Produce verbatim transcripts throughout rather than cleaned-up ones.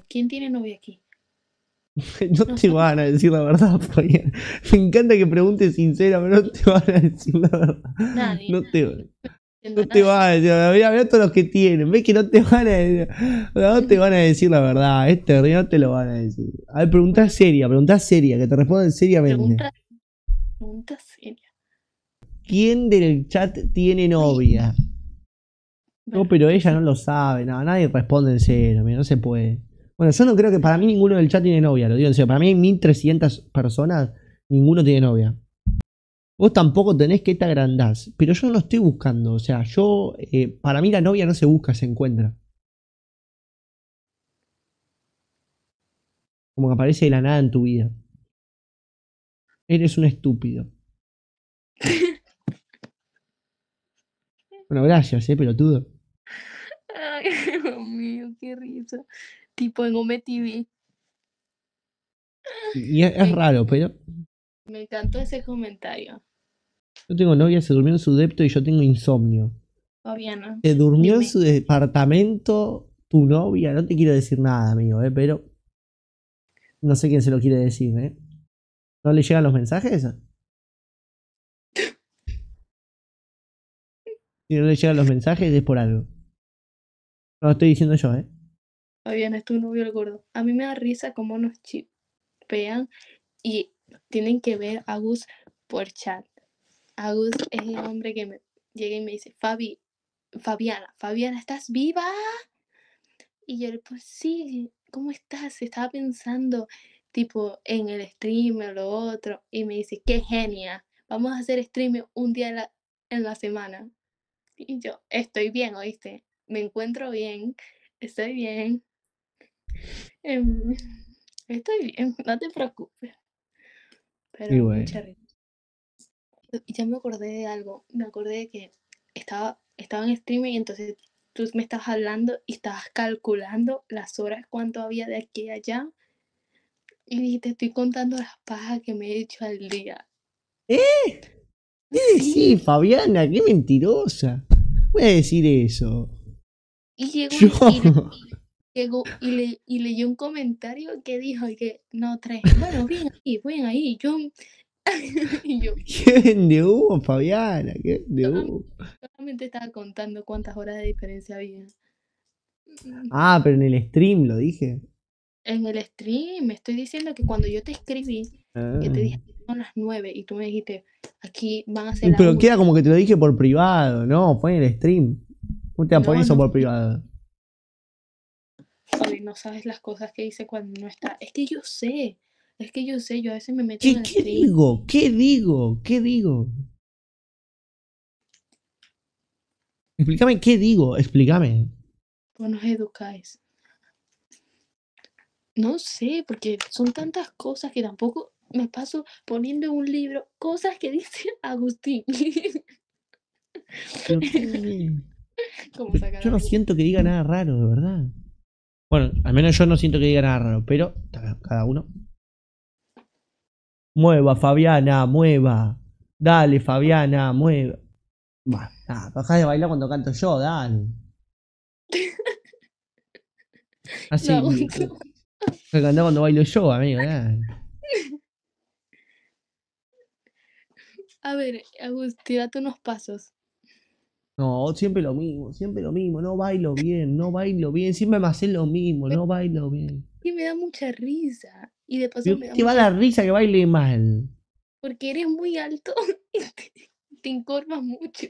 ¿Quién tiene novia aquí? No No te somos van a decir la verdad, Fabián. Me encanta que preguntes sincera, pero no te van a decir la verdad. nadie, No te, entiendo no te nada. van a decir, mirá, mirá todos los que tienen. Ves que no te van a decir, no te van a decir la verdad. Es terrible, no te lo van a decir. A ver, preguntá Bueno, seria, preguntá seria, que te respondan seriamente. pregunta, pregunta seria. ¿Quién del chat tiene Oye, novia? No, bueno, pero yo ella sí. no lo sabe, no, nadie responde en serio, mira, no se puede. Bueno, yo no creo que para mí ninguno del chat tiene novia, lo digo en serio. Para mí hay mil trescientas personas, ninguno tiene novia. Vos tampoco tenés que te agrandás, pero yo no lo estoy buscando, o sea, yo, eh, para mí la novia no se busca, se encuentra. Como que aparece de la nada en tu vida. Eres un estúpido. Bueno, gracias, eh, pelotudo. Ay, Dios mío, qué risa. Tipo en Ome T V. Y es, es Me, raro, pero me encantó ese comentario. yo tengo novia, se durmió en su depto y yo tengo insomnio. Fabiana, Se durmió en dime. su departamento tu novia, no te quiero decir nada, amigo, eh, pero no sé quién se lo quiere decir, ¿eh? ¿No le llegan los mensajes? Si no le llegan los mensajes es por algo. No lo estoy diciendo yo, ¿eh? Fabiana, es tu novio el gordo. A mí me da risa cómo nos chipean y tienen que ver a Gus por chat. Agus es el hombre que me llega y me dice, Fabi, Fabiana, Fabiana, ¿estás viva? Y yo le pues sí, ¿cómo estás? Estaba pensando tipo en el stream o lo otro. Y me dice, qué genia, vamos a hacer stream un día en la, en la semana. Y yo, estoy bien, ¿oíste? Me encuentro bien, estoy bien, em, estoy bien, no te preocupes. Y Pero bueno. mucha risa. Y ya me acordé de algo, me acordé de que estaba, estaba en streaming y entonces tú me estabas hablando y estabas calculando las horas, cuánto había de aquí a allá. Y dije, te estoy contando las pajas que me he hecho al día. ¿Eh? ¿Qué Sí, decís, Fabiana? ¡Qué mentirosa! Voy a decir eso. y llegó Yo. y, y le, llegó y, le, y leyó un comentario que dijo que no, tres. Bueno, bien ahí, bien ahí. Yo, y yo ¿Qué vende humo, Fabiana? ¿Qué vende solamente, humo? solamente estaba contando cuántas horas de diferencia había. Ah, pero en el stream lo dije. En el stream, me estoy diciendo que cuando yo te escribí, que te Ah. dije son las nueve y tú me dijiste, aquí van a ser la Pero una. queda como que te lo dije por privado, ¿no? Fue en el stream. ¿Cómo te va a poner No, eso no, por privado? Fabi, no sabes las cosas que hice cuando no está. Es que yo sé, es que yo sé, yo a veces me meto en ¿Qué, el qué stream. digo? ¿Qué digo? ¿Qué digo? Explícame qué digo, explícame. Pues nos educáis. No sé, porque son tantas cosas que tampoco me paso poniendo en un libro cosas que dice Agustín. Pero qué. Como Pero sacar yo no algo. siento que diga nada raro, de verdad. Bueno, al menos yo no siento que diga nada raro, pero cada uno. Mueva, Fabiana, mueva. Dale, Fabiana, mueva. Bah, nada, dejá de bailar cuando canto yo, dale. Lo Así, hago. que cantar cuando bailo yo, amigo, dale. A ver, Agustín, tírate unos pasos. No, siempre lo mismo, siempre lo mismo. No bailo bien, no bailo bien. Siempre me haces lo mismo, no bailo bien. Y me da mucha risa. Y de paso Pero me ¿qué da te va a mucha dar risa risa que baile mal? porque eres muy alto y te, te encorvas mucho.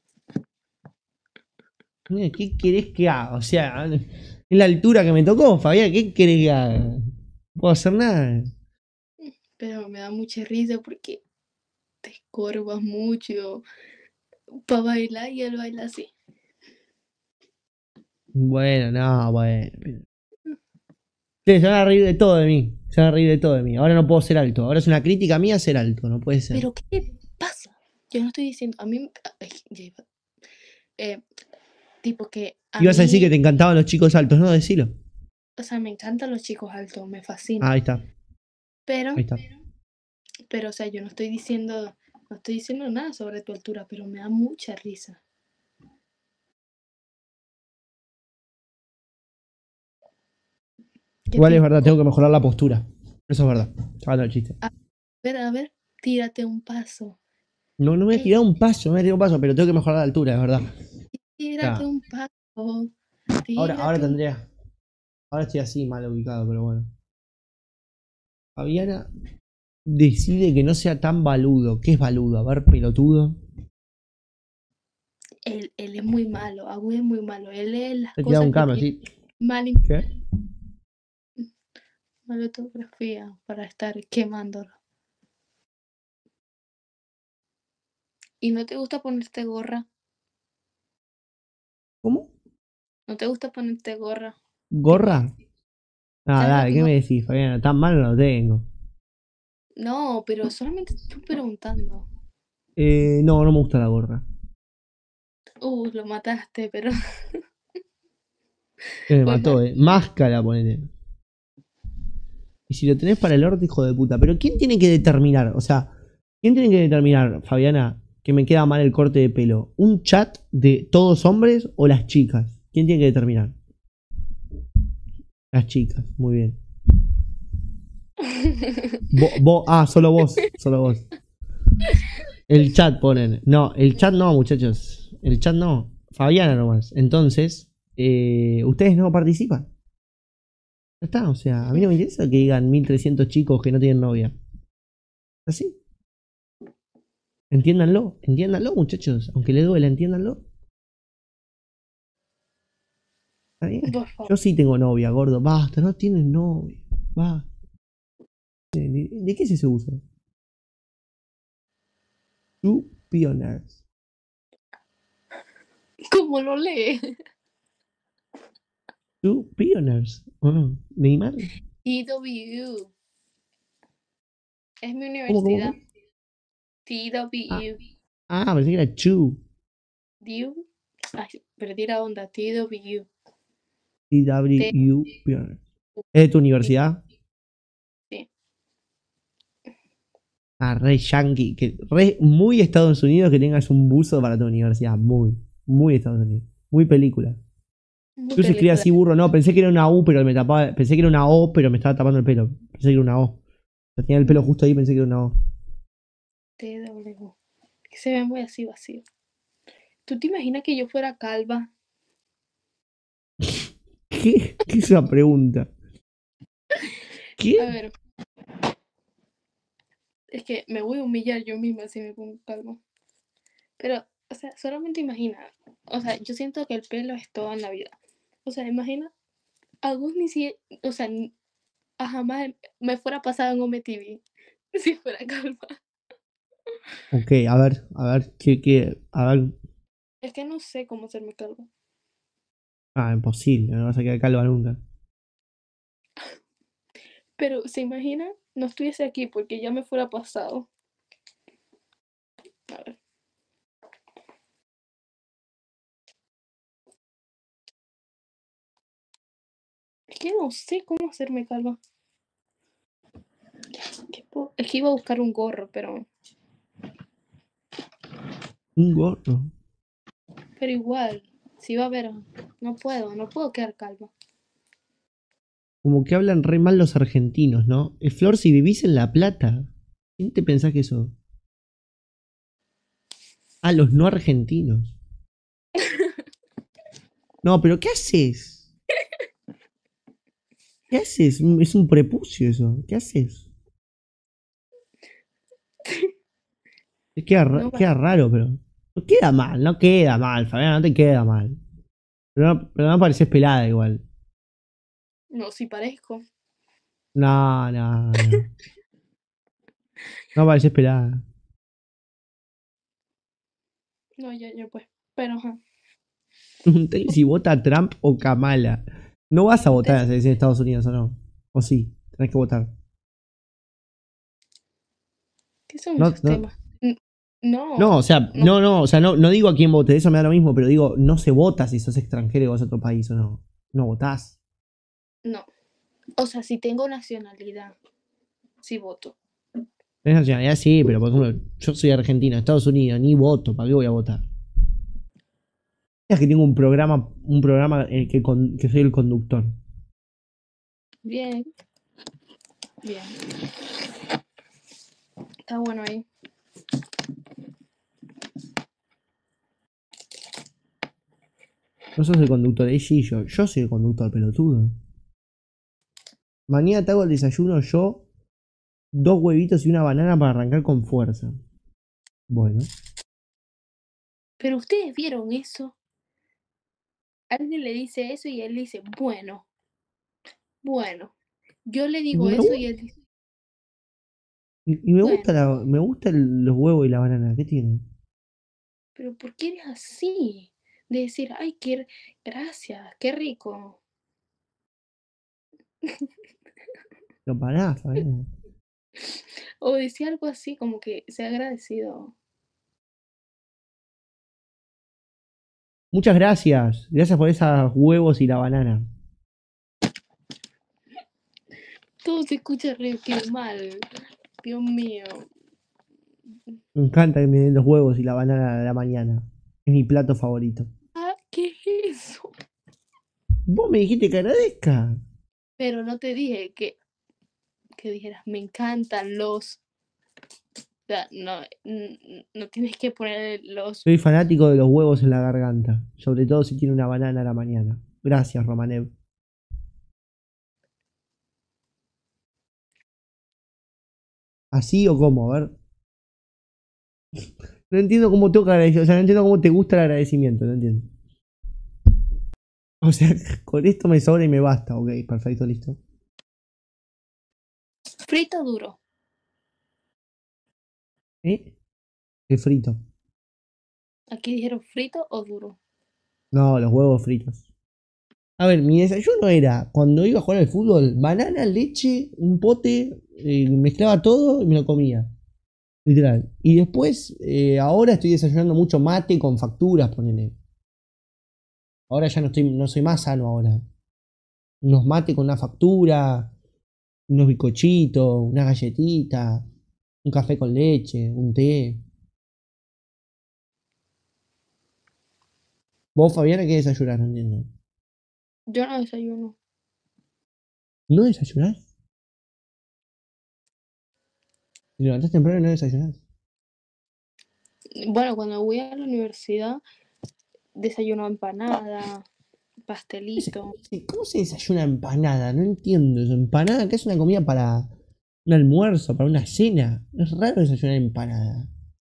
Mira, ¿qué querés que haga? O sea, es la altura que me tocó, Fabián. ¿Qué querés que haga? No puedo hacer nada. Pero me da mucha risa porque te encorvas mucho para bailar y él baila así. Bueno, no, bueno. Sí, se van a reír de todo de mí. Se van a reír de todo de mí. Ahora no puedo ser alto. Ahora es una crítica mía ser alto. No puede ser. Pero ¿qué te pasa? Yo no estoy diciendo, a mí, eh, tipo que a Ibas a decir que mí, te encantaban los chicos altos, ¿no? Decilo. o sea, me encantan los chicos altos, me Ah, fascinan. ahí está. Pero, Ahí está. pero, o sea, yo no estoy diciendo, no estoy diciendo nada sobre tu altura, pero me da mucha risa. ¿Qué Igual es te- verdad, tengo que mejorar la postura. Eso es verdad. Sacando el chiste. A ver, a ver, tírate un paso. No, no me he Ey, tirado un paso, no me he tirado un paso, pero tengo que mejorar la altura, es verdad. tírate Ya. un paso. Ahora, ahora Tírate un tendría. Ahora estoy así mal ubicado, pero bueno. Fabiana decide que no sea tan baludo. ¿Qué es baludo? A ver, pelotudo. Él, él es muy malo, Agus es muy malo. Él lee las Te he tirado un cosas que cambio, tiene así. mal, ¿Qué? mala ortografía para estar quemándolo. ¿Y no te gusta ponerte gorra? ¿Cómo? ¿No te gusta ponerte gorra? Tipo, ¿Gorra? Ah, ¿sabes lo dale, que es ¿qué me gorra? decís, Fabiana? Tan mal no lo tengo. No, pero solamente estoy preguntando. Eh, no, no me gusta la gorra. Uh, lo mataste, pero Que me pues mató, mal. eh. Máscara, ponete. Y si lo tenés para el orto, hijo de puta. Pero ¿quién tiene que determinar? O sea, ¿quién tiene que determinar, Fabiana, que me queda mal el corte de pelo? ¿Un chat de todos hombres o las chicas? ¿Quién tiene que determinar? Las chicas, muy bien. Vo- vo- ah, solo vos, solo vos. El chat ponen. No, el chat no, muchachos. El chat no. Fabiana nomás. Entonces, eh, ustedes no participan. Ya está, o sea, a mí no me interesa que digan mil trescientos chicos que no tienen novia. Así. Entiéndanlo, entiéndanlo, muchachos. Aunque les duela, entiéndanlo. ¿Está bien? Por favor. Yo sí tengo novia, gordo. Basta, no tienes novia. Basta. ¿De, de qué es ese uso? Two pioneers. ¿Cómo lo lee? Two pioneers. ¿O no? ¿Neymar? T W. Es mi ¿Cómo, cómo, universidad. cómo? Ah, T W. ah, pensé que era Chu. Diu. Ay, perdí la onda. T W. T T. W U Pioneers. ¿Es de tu universidad? Sí. Ah, re yankee. Que, re, muy Estados Unidos que tengas un buzo para tu universidad. Muy, muy Estados Unidos. Muy película. Muy Yo se escribe película. así burro, no, pensé que era una U, pero me tapaba, pensé que era una O, pero me estaba tapando el pelo. Pensé que era una O. O sea, tenía el pelo justo ahí, pensé que era una O. T W. Que se ve muy así vacío. ¿Tú te imaginas que yo fuera calva? ¿Qué? ¿Qué es esa pregunta? A ¿Qué? ver, es que me voy a humillar yo misma si me pongo calva. Pero, o sea, solamente imagina. O sea, yo siento que el pelo es todo en la vida. O sea, imagina, algún ni si, o sea, n- a jamás me fuera pasado en Home T V si fuera calva. Ok, a ver, a ver, ¿qué, qué? A ver. Es que no sé cómo hacerme calva. Ah, imposible, no vas a quedar calva nunca. Pero, ¿se imagina? No estuviese aquí porque ya me fuera pasado. A ver. Es que no sé cómo hacerme calva. ¿Qué puedo? Es que iba a buscar un gorro, pero, Un gorro. pero igual, si va a ver, no puedo, no puedo quedar calva. Como que hablan re mal los argentinos, ¿no? Eh, Flor, si vivís en La Plata, ¿quién te pensás que sos? Ah, los no argentinos. No, pero ¿qué haces? ¿Qué haces? Mm, Es un prepucio eso. ¿Qué haces? Queda, ra- No va. queda raro, pero. No queda mal, no queda mal, Fabián, no te queda mal. Pero no, pero no pareces pelada igual. No, si parezco. No, no, no. No pareces pelada. No, ya, ya pues. Pero, ajá. Pregunté si vota Trump o Kamala. No vas a votar en Ustedes, la selección de Estados Unidos o no. O sí, tenés que votar. ¿qué son No, esos no, temas? N- No, no, o sea, no, no, no, o sea, no, no digo a quién vote, eso me da lo mismo, pero digo, no se vota si sos extranjero y vas a otro país o no. No votás. no. O sea, si tengo nacionalidad, sí voto. Tenés nacionalidad, sí, pero por ejemplo, yo soy argentino, Estados Unidos, ni voto, ¿para qué voy a votar? Es que tengo un programa, un programa en el que, con- que soy el conductor. Bien, bien. Está bueno ahí. No sos el conductor, es Gillo. Yo soy el conductor, pelotudo. Mañana te hago el desayuno yo, dos huevitos y una banana para arrancar con fuerza. Bueno. Pero ustedes vieron eso. Alguien le dice eso y él dice, bueno, bueno. Yo le Y digo me, eso gu- y él dice, y- y me gusta, bueno. la, me gusta el- los huevos y la banana. ¿Qué tiene? Pero ¿por qué eres así? De decir, ay, qué gracias, qué rico. Lo pará, Fabián. O decir algo así, como que sea agradecido. Muchas gracias. Gracias por esos huevos y la banana. Todo se escucha re que mal. Dios mío. Me encanta que me den los huevos y la banana a la mañana. Es mi plato favorito. Ah, ¿qué es eso? Vos me dijiste que agradezca. Pero no te dije que, que dijeras, me encantan los. O sea, no, no tienes que poner los. Soy fanático de los huevos en la garganta. Sobre todo si tiene una banana a la mañana. Gracias, Romanev. ¿Así o cómo? A ver. No entiendo cómo toca agradecer. O sea, no entiendo cómo te gusta el agradecimiento. No entiendo. O sea, con esto me sobra y me basta. Ok, perfecto, listo. Frito duro. ¿Eh? ¿Qué frito? Aquí dijeron frito o duro. No, los huevos fritos. A ver, mi desayuno era, cuando iba a jugar al fútbol, banana, leche, un pote, eh, mezclaba todo y me lo comía. Literal. Y después, eh, ahora estoy desayunando mucho mate con facturas, ponele. Ahora ya no estoy, no soy más sano ahora. Unos mate con una factura, unos bizcochitos, una galletita, un café con leche, un té. Vos, Fabiana, ¿qué desayunás? No entiendo. Yo no desayuno. ¿No desayunás? ¿Te levantás temprano y no desayunás? Bueno, cuando voy a la universidad, desayuno empanada, ¿Cómo se, pastelito. cómo se- cómo se desayuna empanada? No entiendo eso. Empanada, que es una comida para un almuerzo, para una cena. Es raro desayunar empanada.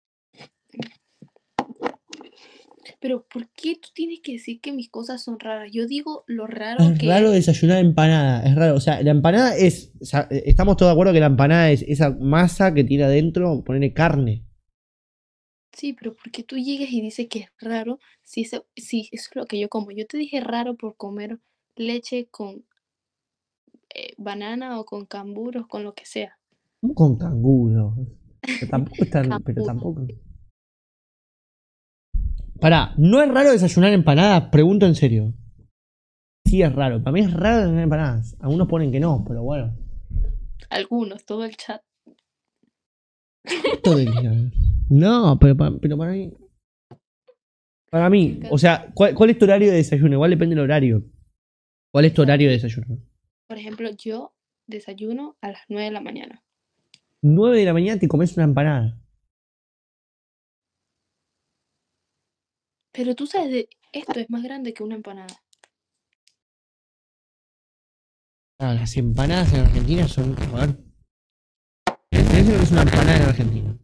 Pero ¿por qué tú tienes que decir que mis cosas son raras? Yo digo lo raro Es que raro es. desayunar empanada, es raro. O sea, la empanada es. O sea, estamos todos de acuerdo que la empanada es esa masa que tiene adentro, ponerle carne. Sí, pero ¿por qué tú llegas y dices que es raro si eso, si eso es lo que yo como? Yo te dije raro por comer leche con eh, banana o con camburos, con lo que sea. Como con canguro. Pero tampoco es tan. Pero Cambur. tampoco. Pará, ¿no es raro desayunar empanadas? Pregunto en serio. Sí es raro. Para mí es raro desayunar empanadas. Algunos ponen que no, pero bueno. Algunos, todo el chat. Todo el día. No, pero, pa- pero para mí. Para Me mí, o encanta. sea, ¿cuál, cuál es tu horario de desayuno? Igual depende del horario. ¿Cuál es tu Bueno, horario de desayuno? por ejemplo, yo desayuno a las nueve de la mañana. Nueve de la mañana te comes una empanada. Pero tú sabes, de, esto es más grande que una empanada. Ah, las empanadas en Argentina son. Joder. ¿Tenés lo que es una empanada en Argentina?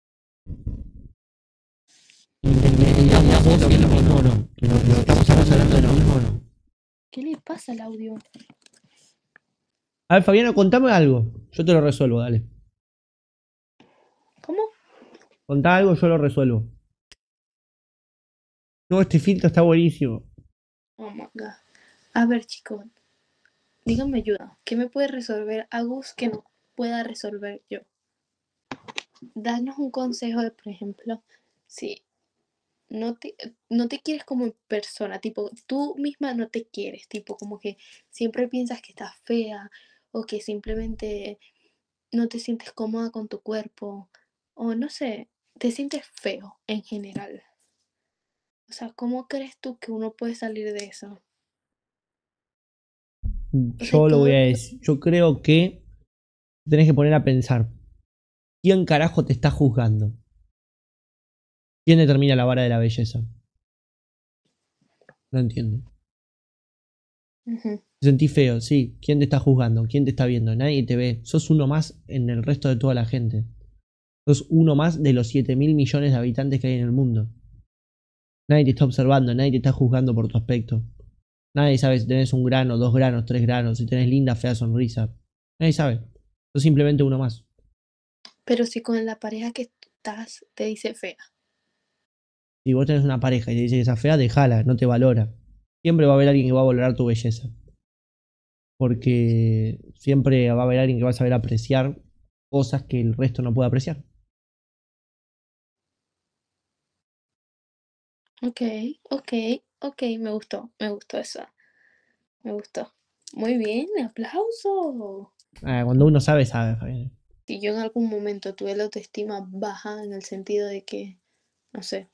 Entendíamos vos y lo mismo no. Pero, pero estamos hablando de lo mismo o no. ¿Qué le pasa al audio? A ver, Fabiano, contame algo. Yo te lo resuelvo, dale. ¿Cómo? Contá algo, yo lo resuelvo. No, este filtro está buenísimo. Oh my god. A ver, chicos, díganme ayuda. ¿Qué me puede resolver Agus que no pueda resolver yo? Danos un consejo de, por ejemplo, si no te, no te quieres como persona, tipo, tú misma no te quieres, tipo, como que siempre piensas que estás fea o que simplemente no te sientes cómoda con tu cuerpo o no sé, te sientes feo en general. O sea, ¿cómo crees tú que uno puede salir de eso? Entonces Yo lo todo voy el a mundo, decir. Yo creo que tenés que poner a pensar. ¿Quién carajo te está juzgando? ¿Quién determina la vara de la belleza? No entiendo. ujú, Te sentís feo, sí. ¿Quién te está juzgando? ¿Quién te está viendo? Nadie te ve. Sos uno más en el resto de toda la gente. Sos uno más de los siete mil millones de habitantes que hay en el mundo. Nadie te está observando, nadie te está juzgando por tu aspecto. Nadie sabe si tenés un grano, dos granos, tres granos, si tenés linda, fea sonrisa. Nadie sabe. Sos simplemente uno más. pero si con la pareja que estás te dice fea. Si vos tenés una pareja y te dice que esa fea, dejala, no te valora. Siempre va a haber alguien que va a valorar tu belleza. Porque siempre va a haber alguien que va a saber apreciar cosas que el resto no puede apreciar. Ok, ok, ok, me gustó, me gustó eso, me gustó. Muy bien, aplauso. Ah, cuando uno sabe, sabe, Fabián. Si yo en algún momento tuve la autoestima baja en el sentido de que, no sé,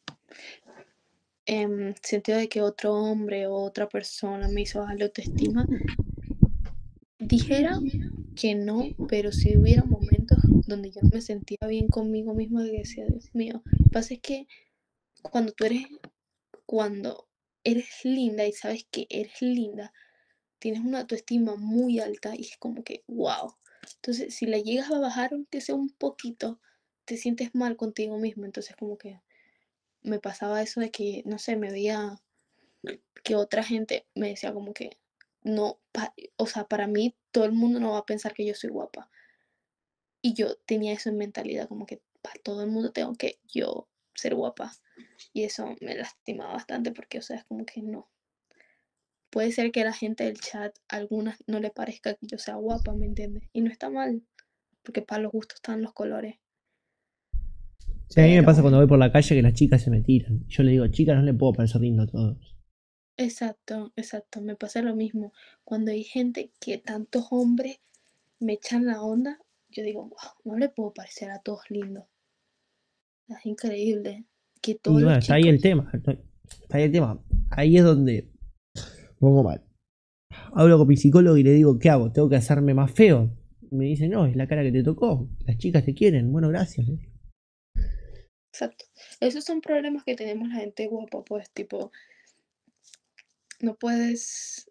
en sentido de que otro hombre o otra persona me hizo bajar la autoestima, dijera que no, pero si hubiera momentos donde yo no me sentía bien conmigo misma, que decía, Dios mío, lo que pasa es que cuando tú eres, cuando eres linda y sabes que eres linda, tienes una autoestima muy alta y es como que, wow. Entonces, si la llegas a bajar, aunque sea un poquito, te sientes mal contigo mismo. Entonces, como que me pasaba eso de que, no sé, me veía que otra gente me decía como que, no, pa- o sea, para mí todo el mundo no va a pensar que yo soy guapa. Y yo tenía eso en mentalidad, como que para todo el mundo tengo que yo ser guapa. Y eso me lastimaba bastante porque, o sea, es como que no. Puede ser que a la gente del chat, a algunas no le parezca que yo sea guapa, ¿me entiendes? Y no está mal, porque para los gustos están los colores. Sí, a mí me Pero, pasa cuando voy por la calle que las chicas se me tiran. Yo le digo, chicas, no le puedo parecer lindo a todos. exacto, exacto, me pasa lo mismo. Cuando hay gente que tantos hombres me echan la onda, yo digo, wow, no le puedo parecer a todos lindos. Es increíble que todos Y bueno, los está ahí el chicos, tema. Está ahí el tema. Ahí es donde pongo mal. Hablo con mi psicólogo y le digo, ¿qué hago? ¿Tengo que hacerme más feo? Y me dice, no, es la cara que te tocó. Las chicas te quieren. Bueno, gracias. exacto, esos son problemas que tenemos la gente guapa, pues tipo, no puedes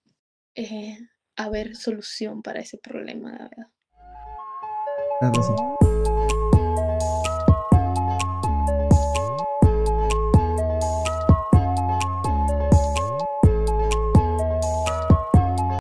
eh, haber solución para ese problema, la verdad. Tienes razón.